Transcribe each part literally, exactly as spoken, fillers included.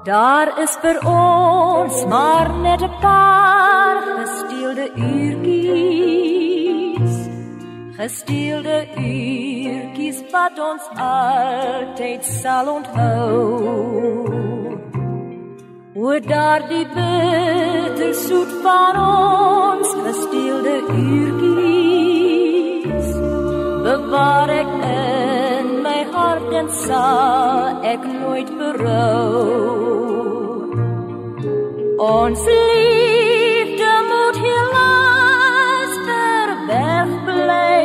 Daar is vir ons maar net 'n paar gesteelde uurtjies, gesteelde uurtjies wat ons altyd sal onthou. Oor daardie bittersoet van ons gesteelde uurtjies bewaar ek in my hart en sal ek nooit berou. Ons liefde moet helaas verberg bly.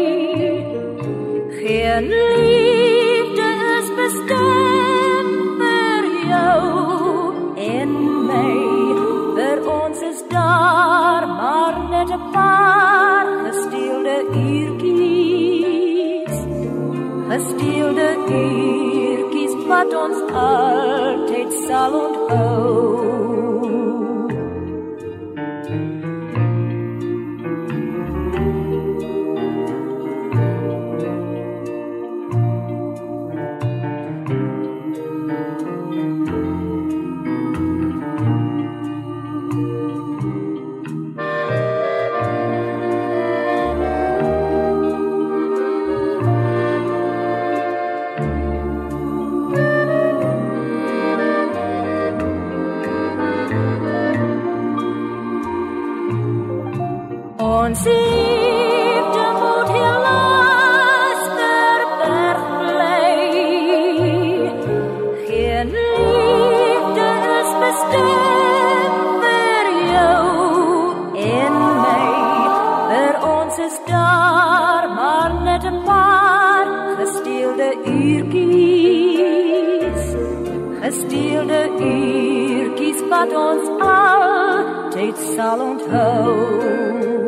Geen liefde is bestem vir jou en my. Vir ons is daar maar net 'n paar gesteelde uurtjies, gesteelde uurtjies wat ons altyd sal onthou. Ons liefde moet helaas verberg bly. Geen liefde is bestem vir jou en my. Vir ons is daar maar net 'n paar gesteelde uurtjies, gesteelde uurtjies wat ons altyd sal onthou.